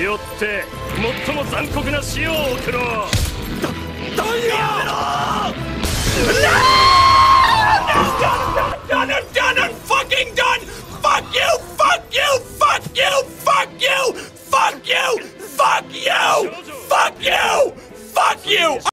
よって最も残酷な死を送ろう。ダイヤ！ Done! Fucking done! Fuck you! Fuck you! Fuck you! Fuck you! Fuck you! Fuck you! Fuck you! Fuck you!